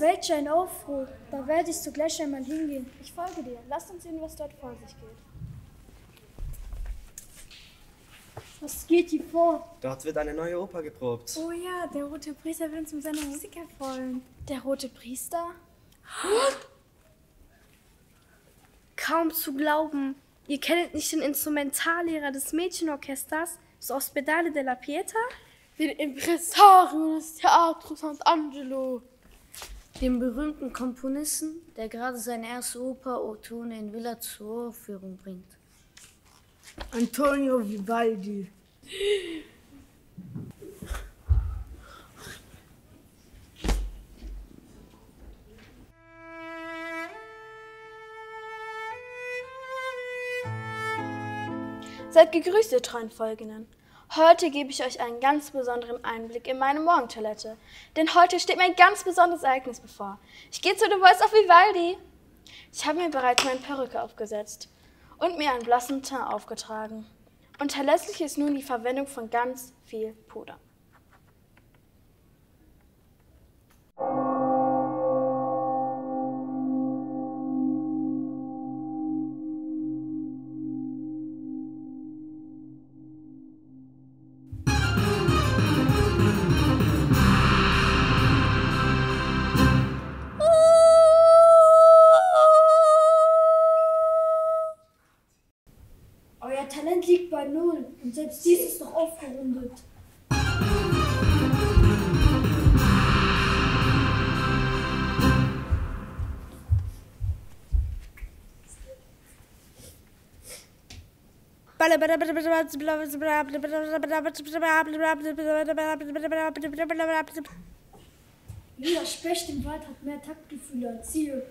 welch ein Aufruhr. Da werde ich sogleich einmal hingehen. Ich folge dir. Lass uns sehen, was dort vor sich geht. Was geht hier vor? Dort wird eine neue Oper geprobt. Oh ja, der rote Priester will uns mit seiner Musik erfreuen. Der rote Priester? Kaum zu glauben. Ihr kennt nicht den Instrumentallehrer des Mädchenorchesters, das Ospedale della Pietà? Den Impresario des Teatro Sant'Angelo. Den berühmten Komponisten, der gerade seine erste Oper Ottone in Villa zur Aufführung bringt. Antonio Vivaldi. Seid gegrüßt, ihr treuen Folgenden. Heute gebe ich euch einen ganz besonderen Einblick in meine Morgentoilette. Denn heute steht mir ein ganz besonderes Ereignis bevor. Ich gehe zu The Voice of Vivaldi. Ich habe mir bereits meine Perücke aufgesetzt und mir einen blassen Teint aufgetragen. Unerlässlich ist nun die Verwendung von ganz viel Puder. Euer Talent liegt bei 0 und selbst dies ist noch aufgerundet. Jeder Specht im Wald hat mehr Taktgefühle als ihr.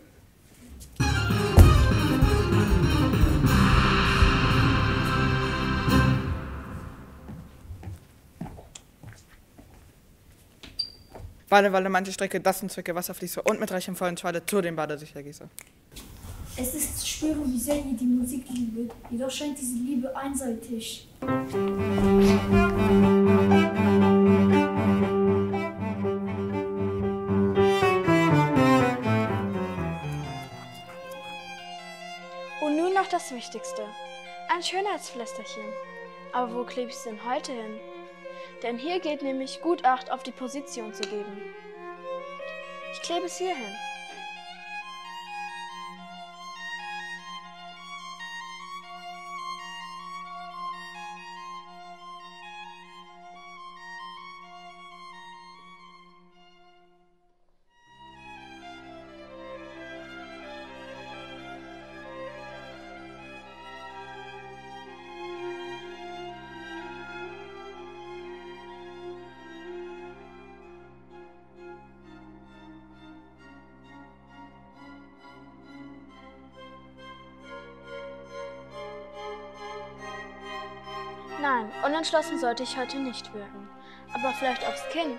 Walle, manche Strecke, das sind Zwecke, Wasserfließer und mit reichem vollen Schwale zu dem Badesichergießer. Es ist zu spüren, wie sehr ihr die Musik liebet, jedoch scheint diese Liebe einseitig. Und nun noch das Wichtigste, ein Schönheitsflästerchen. Aber wo klebe ich es denn heute hin? Denn hier geht nämlich gut Acht auf die Position zu geben. Ich klebe es hier hin. Nein, unentschlossen sollte ich heute nicht wirken. Aber vielleicht aufs Kinn.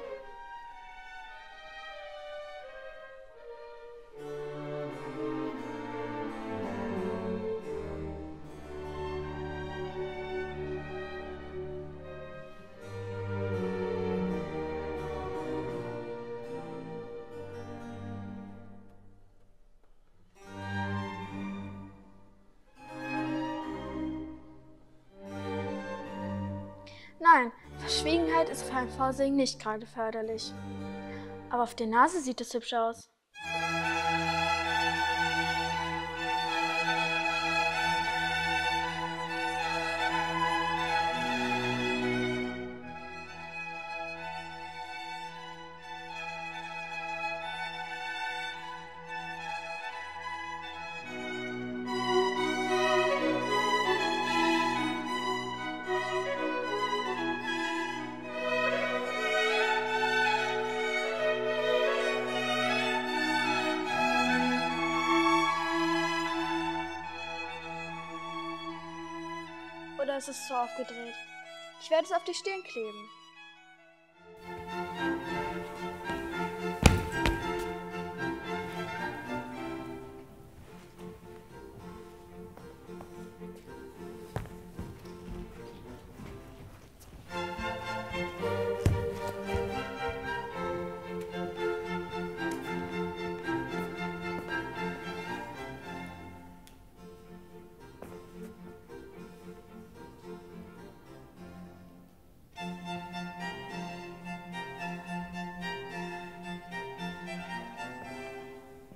Nein, Verschwiegenheit ist beim Vorsingen nicht gerade förderlich. Aber auf der Nase sieht es hübsch aus. Oder ist es zu aufgedreht? Ich werde es auf die Stirn kleben.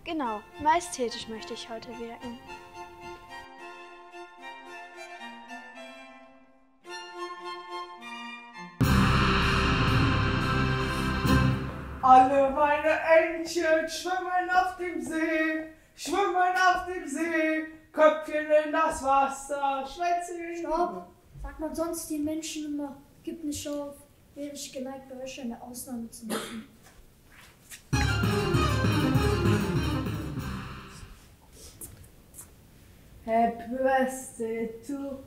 Genau, majestätisch möchte ich heute wirken. Alle meine Entchen schwimmen auf dem See, Köpfchen in das Wasser, Schwänzchen. Stopp! Sagt man sonst den Menschen immer, gib nicht auf, wäre ich geneigt, bei euch eine Ausnahme zu machen. Happy Birthday to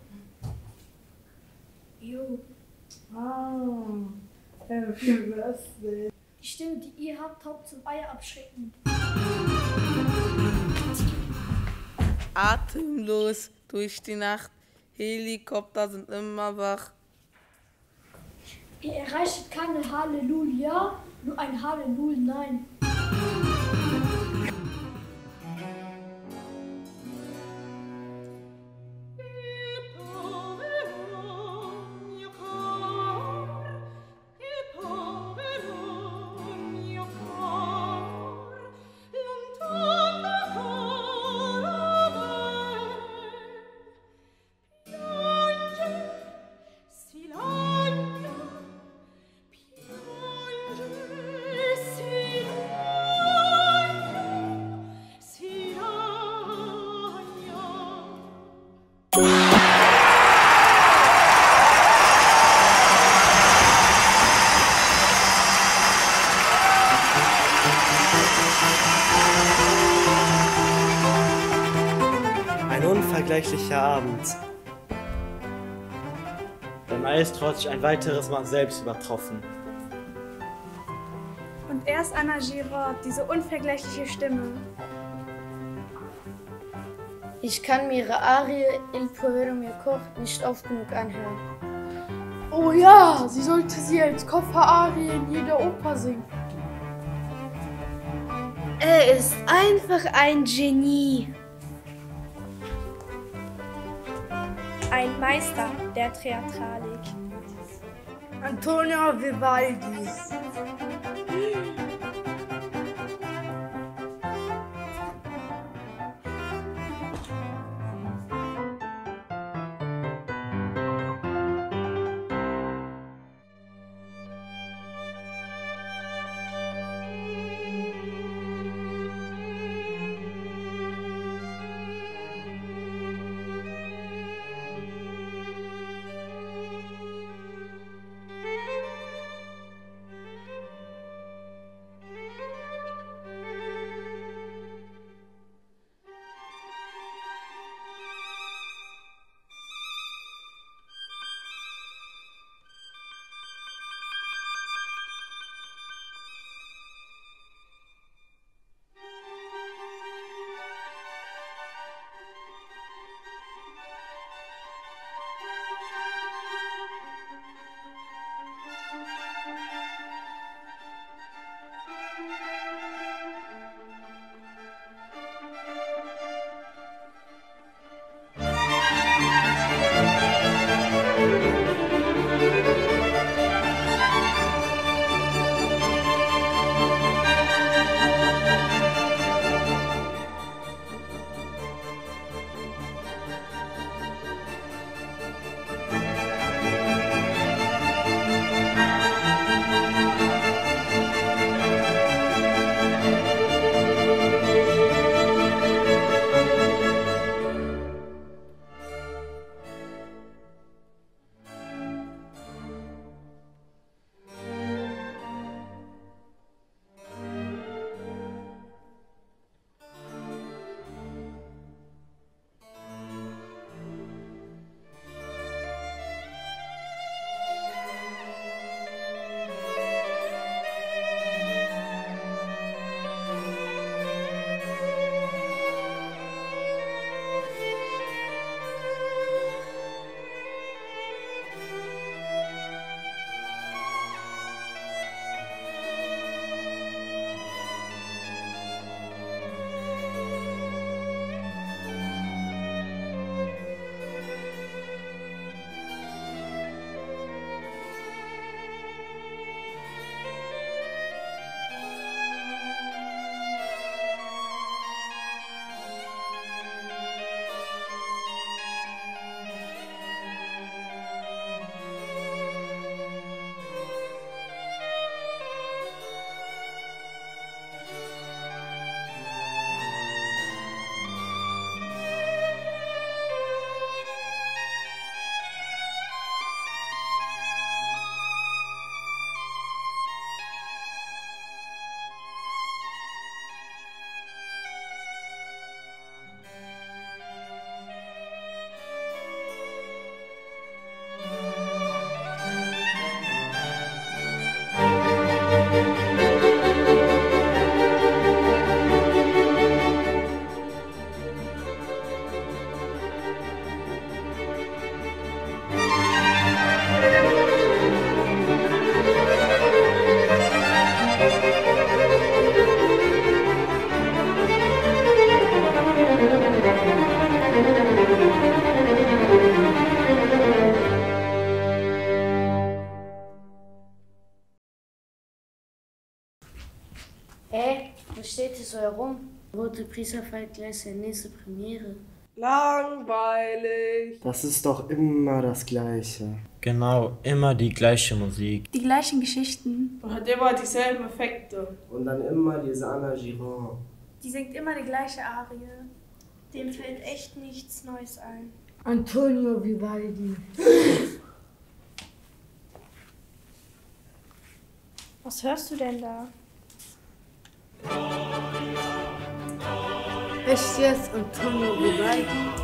Jo, Happy Birthday. die Stimme, die ihr habt, taugt zum Eier abschrecken. Atemlos durch die Nacht, Helikopter sind immer wach. Ihr erreicht keine Halleluja, nur ein Hallelujah, nein. Ein unvergleichlicher Abend. Der Maestro hat sich ein weiteres Mal selbst übertroffen. Und erst Anna Girard, diese unvergleichliche Stimme. Ich kann mir ihre Arie Il Povero mio cor nicht oft genug anhören. Oh ja, sie sollte sie als Koffer-Arie in jeder Oper singen. Er ist einfach ein Genie. Ein Meister der Theatralik. Antonio Vivaldi. Was steht hier so herum? Rote Priester feiert gleich seine nächste Premiere. Langweilig. Das ist doch immer das Gleiche. Genau, immer die gleiche Musik. Die gleichen Geschichten. Und hat immer dieselben Effekte. Und dann immer diese Anna Girard. Die singt immer die gleiche Arie. Dem fällt echt nichts Neues ein. Antonio Vivaldi. Was hörst du denn da? Echt jetzt, Antonio Vivaldi?